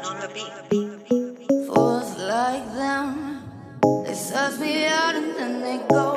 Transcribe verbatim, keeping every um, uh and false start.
on the beat. Fools like them, they suss me out and then they go